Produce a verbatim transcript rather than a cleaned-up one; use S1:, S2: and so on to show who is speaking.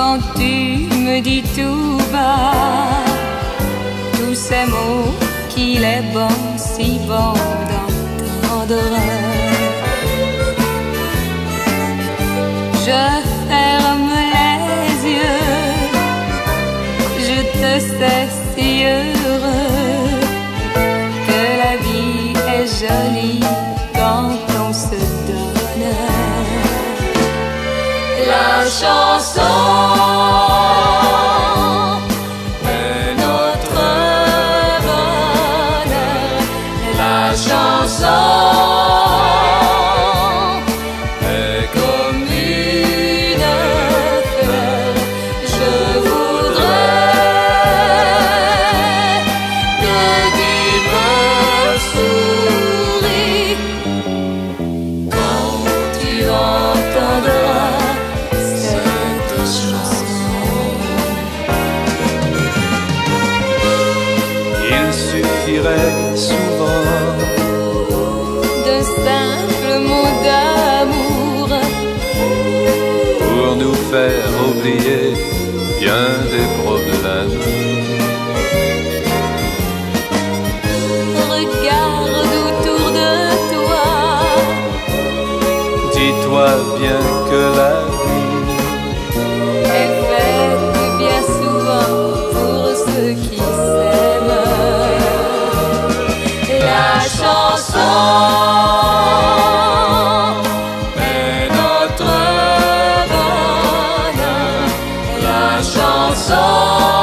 S1: quand tu me dis tout bas tous ces mots qu'il est bon, si bon d'entendre. Je ferme les yeux, je te sais si heureux que la vie est jolie quand on se donne. La chanson est notre bonheur. La chanson est comme une fleur. Je voudrais que tu me souris quand tu entendras cette chanson.
S2: Il suffirait souvent
S1: De simples mots d'amour
S2: pour nous faire oublier bien des problèmes.
S1: Regarde autour de toi,
S2: Dis-toi bien que la vie
S1: est faite bien souvent pour ceux qui s'aiment. La chanson est notre bonheur. La chanson